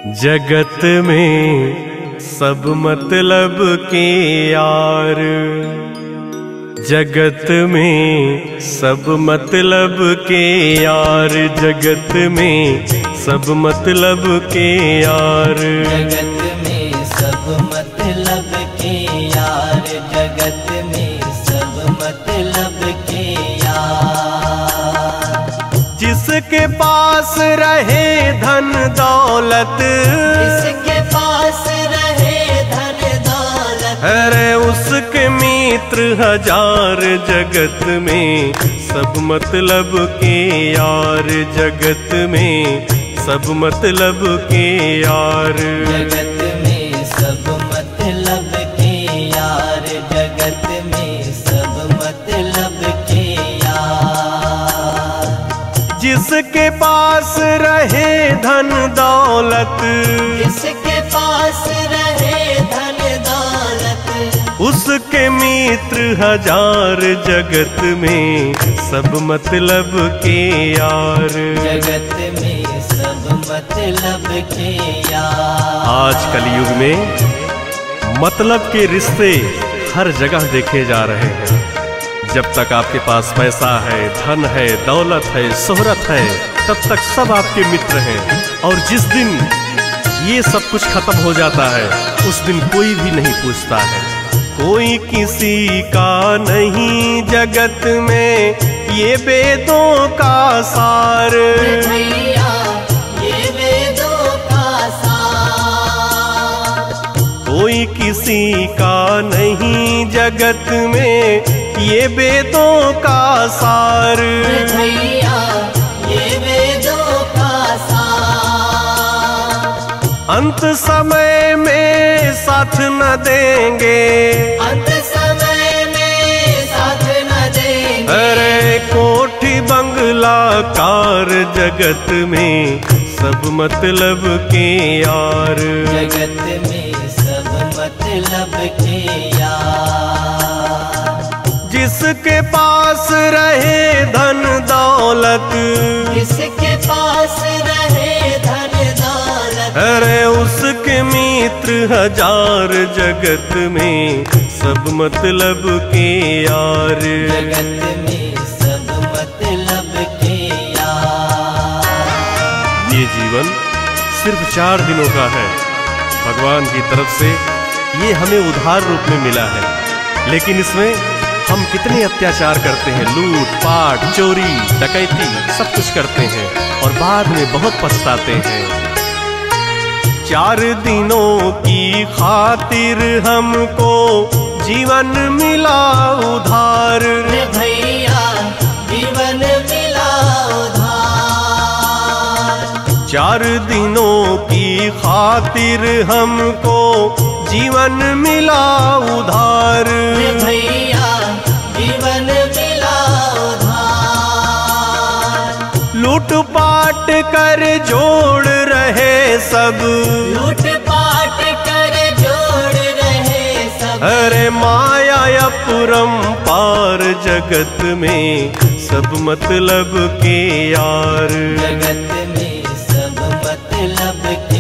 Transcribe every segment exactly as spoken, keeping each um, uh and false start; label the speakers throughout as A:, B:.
A: जगत में सब मतलब के यार, जगत में सब मतलब के यार, जगत में सब मतलब के यार,
B: जगत में सब मतलब के यार, जगत में सब मतलब के यार।
A: जिसके पास रहे धन दौलत,
B: जिसके पास रहे धन दौलत,
A: अरे उसके मित्र हजार, जगत में सब मतलब के यार, जगत में सब मतलब के यार,
B: जगत में सब मतलब के यार, जगत में सब मतलब के यार।
A: जिसके पास रहे धन दौलत,
B: जिसके पास रहे धन दौलत,
A: उसके मित्र हजार, जगत में सब मतलब के यार,
B: जगत में सब मतलब के यार।
A: आज कलयुग में मतलब के रिश्ते हर जगह देखे जा रहे हैं। जब तक आपके पास पैसा है, धन है, दौलत है, शोहरत है, तब तक सब आपके मित्र हैं। और जिस दिन ये सब कुछ खत्म हो जाता है, उस दिन कोई भी नहीं पूछता है। कोई किसी का नहीं जगत में, ये वेदों का सार,
B: भैया ये वेदों का सार।
A: कोई किसी का नहीं जगत में, ये वेदों का सार,
B: भैया ये वेदों का सार।
A: अंत समय में साथ न देंगे,
B: अंत समय में साथ न देंगे,
A: अरे कोठी बंगला कार, जगत में सब मतलब के यार,
B: जगत में सब मतलब के यार।
A: जिसके पास रहे धन दौलत,
B: जिसके पास रहे धन दौलत,
A: अरे उसके मित्र हजार, जगत में सब मतलब के यार,
B: जगत में सब मतलब के यार।
A: ये जीवन सिर्फ चार दिनों का है। भगवान की तरफ से ये हमें उधार रूप में मिला है, लेकिन इसमें हम कितने अत्याचार करते हैं, लूट पाट, चोरी, डकैती सब कुछ करते हैं और बाद में बहुत पछताते हैं। चार दिनों की खातिर हमको जीवन मिला उधार,
B: भैया जीवन मिला उधार।
A: चार दिनों की खातिर हमको जीवन मिला उधार,
B: भैया जीवन मिला उधार।
A: लूट पाट कर जोड़ रहे सब,
B: लूट पाट कर जोड़ रहे सब,
A: अरे माया अपरंपार, जगत में सब मतलब के यार,
B: जगत में सब मतलब के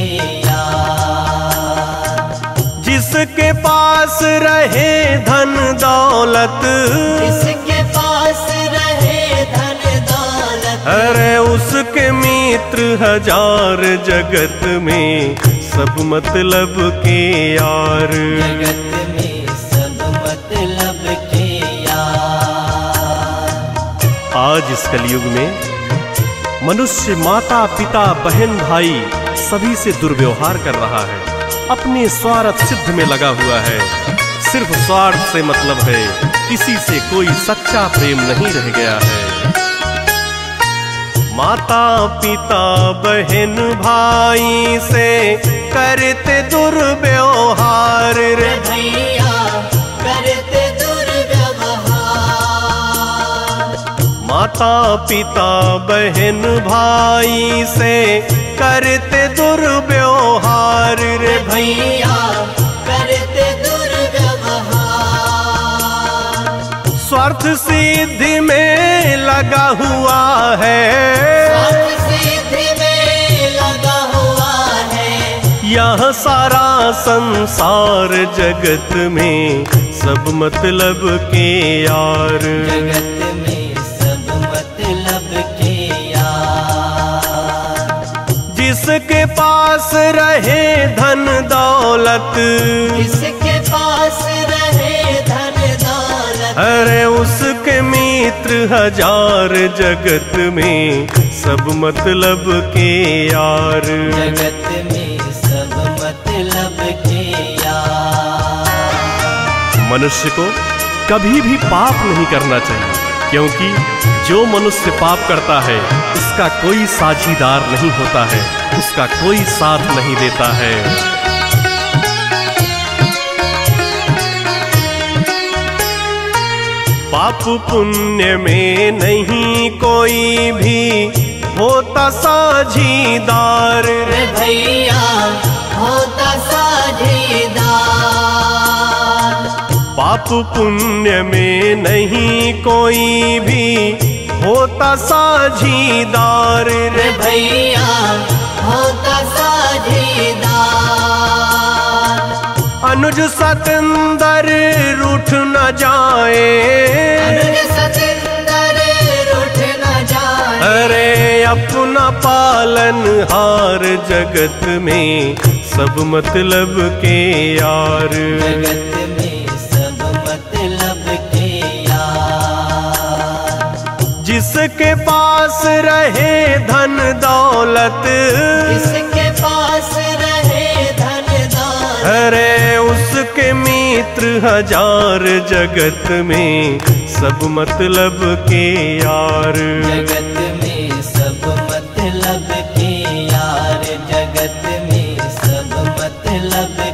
B: यार।
A: जिसके पास रहे धन दौलत,
B: जिसके पास रहे धन दौलत,
A: अरे उसके मित्र हजार, जगत में सब मतलब के यार,
B: जगत में सब मतलब के यार।
A: आज इस कलयुग में मनुष्य माता पिता बहन भाई सभी से दुर्व्यवहार कर रहा है, अपने स्वार्थ सिद्ध में लगा हुआ है। सिर्फ स्वार्थ से मतलब है, किसी से कोई सच्चा प्रेम नहीं रह गया है। माता पिता बहन भाई से करते दुर्व्यवहार, रे
B: भैया करते दुर्व्यवहार।
A: माता पिता बहन भाई से करते दुर्व्यवहार, रे
B: भैया करते दुर्व्यवहार।
A: स्वार्थ सिद्धि में लगा हुआ है,
B: स्वार्थ सिद्धि में लगा हुआ है,
A: यह सारा संसार जगत में सब मतलब के यार,
B: जगत में सब मतलब के यार।
A: जिसके पास रहे धन दौलत,
B: जिसके पास रहे धन दौलत,
A: अरे उसके मित्र हजार जगत में सब मतलब के यार,
B: जगत में सब मतलब के यार।
A: मनुष्य को कभी भी पाप नहीं करना चाहिए, क्योंकि जो मनुष्य पाप करता है उसका कोई साझीदार नहीं होता है, उसका कोई साथ नहीं देता है। पाप पुण्य में नहीं कोई भी होता साझीदार,
B: रे भैया होता साझीदार।
A: पाप पुण्य में नहीं कोई भी होता साझीदार,
B: रे भैया होता साझीदार।
A: अनुज सतेंद्र रूठ न जाए,
B: अनुज सतेंद्र रूठ न जाए,
A: अरे अपना पालन हार जगत में सब मतलब के यार,
B: जगत में सब मतलब के यार।
A: जिसके पास रहे धन दौलत,
B: जिसके पास रहे धन दौलत,
A: अरे उसके मित्र हजार जगत में सब मतलब के यार,
B: जगत में सब मतलब के यार, जगत में सब मतलब